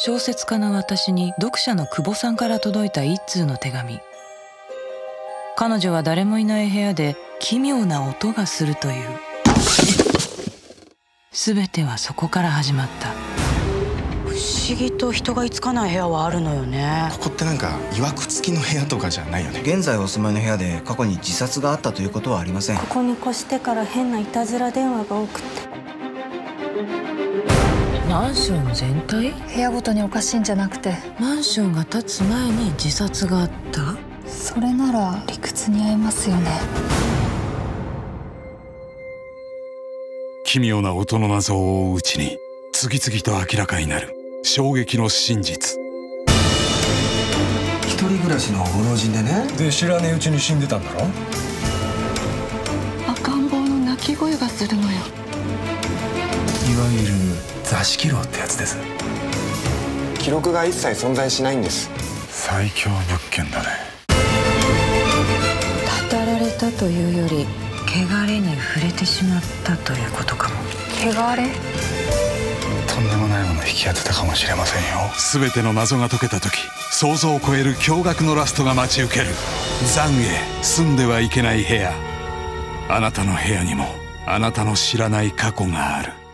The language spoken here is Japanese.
小説家の私に読者の久保さんから届いた一通の手紙。彼女は誰もいない部屋で奇妙な音がするという。全てはそこから始まった。 不思議と人が居つかない部屋はあるのよね。 ここってなんか曰く付きの部屋とかじゃないよね。 現在お住まいの部屋で過去に自殺があったということはありません。 ここに越してから変ないたずら電話が多くて。 マンション全体？ 部屋ごとにおかしいんじゃなくて、 マンションが建つ前に自殺があった？ それなら理屈に合いますよね。 奇妙な音の謎を追ううちに次々と明らかになる衝撃の真実。 一人暮らしのご老人でね。 で知らねえうちに死んでたんだろ。 赤ん坊の泣き声がするのよ。 いわゆる座敷牢ってやつです。 記録が一切存在しないんです。 最強物件だね。 たたられたというより汚れに触れてしまったということかも。 汚れ？ とんでもないもの引き当てたかもしれませんよ。全ての謎が解けた時、想像を超える驚愕のラストが待ち受ける。懺悔、住んではいけない部屋。あなたの部屋にもあなたの知らない過去がある。